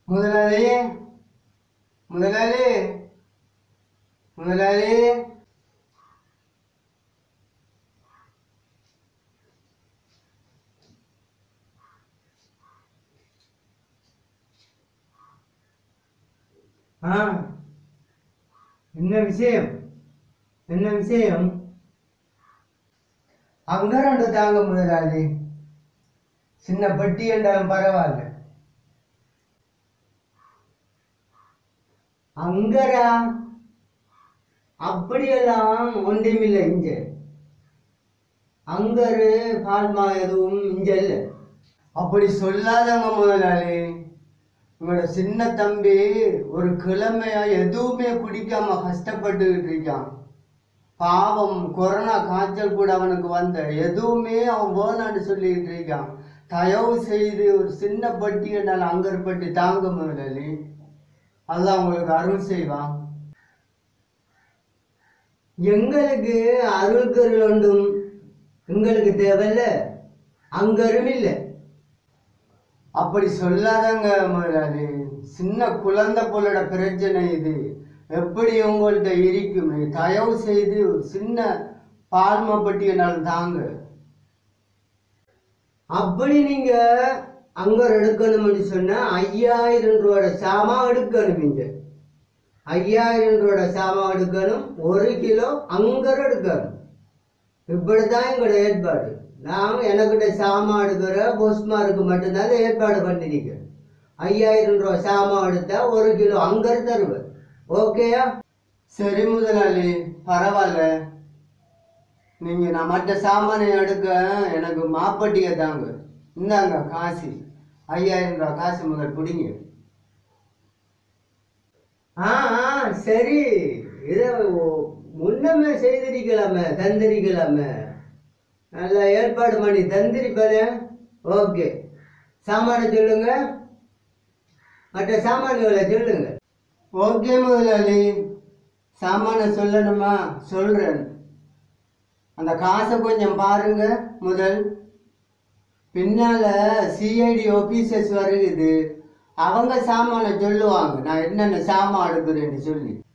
முதலாளி முதலாளி முதலாளி என்ன விஷயம்? என்ன விஷயம்? அங்க ரெண்டு தாங்க முதலாளி. சின்ன பெட்டி என்றாலும் பரவாயில்ல. அங்கரா அப்படியெல்லாம் ஒன்றுமில்லை. இங்க அங்கரு பால்மா எதுவும் இங்க இல்லை. அப்படி சொல்லாதங்க முதலாளி. உங்களோட சின்ன தம்பி ஒரு கிழமையா எதுவுமே குடிக்காம கஷ்டப்பட்டுக்கிட்டு இருக்கான். பாவம், கொரோனா காய்ச்சல் கூட அவனுக்கு வந்த எதுவுமே அவன் வேணான்னு சொல்லிக்கிட்டு இருக்கான். தயவு செய்து ஒரு சின்ன பட்டி என்னால் அங்கர் பட்டி தாங்க முதலாளி. அதான் உங்களுக்கு அருள் செய்வான். எங்களுக்கு அருள்கருள் ஒன்றும் எங்களுக்கு தேவையில்ல, அங்கரும் இல்லை. அப்படி சொல்லாதங்க முதலாளி. சின்ன குழந்தை போலோட பிரச்சனை இது. எப்படி உங்கள்கிட்ட இருக்குமே, தயவு செய்து ஒரு சின்ன பால்மா பட்டி என்னால் தாங்க. அப்படி நீங்க அங்க எடுக்கணும்னு சொன்னா 5000 ரூபாயோட சாமான் எடுக்கணும். இங்க 5000 ரூபாயோட சாமான் எடுக்கணும். 1 கிலோ அங்கர் எடுக்கணும். இப்படிதான் எங்களோட ஏற்பாடு. நாங்க எனக்கிட்ட சாமான் எடுக்கிற போஸ்மாருக்கு மட்டும்தான் ஏற்பாடு பண்ணிருக்கேன். 5000 ரூபா சாமான் எடுத்தா 1 கிலோ அங்கர் தருவேன். ஓகேயா? சரி முதலாளி, பரவாயில்ல. நீங்க நான் மற்ற சாமானை எடுக்க எனக்கு மாப்பட்டியை தாங்க. இந்தாங்க காசு, 5000 ரூபா காசு முதல் பிடிங்க. சரி, இதை முன்னமே செய்திருக்கலாமே, தந்திரிக்கலாமே. நல்லா ஏற்பாடு பண்ணி தந்திரிப்பதே. ஓகே, சாமான சொல்லுங்க, மற்ற சாமான்களை சொல்லுங்க. ஓகே முதலாளி, சாமான சொல்லணுமா? சொல்றேன். அந்த காசை கொஞ்சம் பாருங்க முதல். பின்னால சிஐடி ஆபீசர்ஸ் வருகுது. அவங்க சாமான சொல்லுவாங்க நான் என்னென்ன சாமான் எடுக்கிறேன்னு சொல்லி.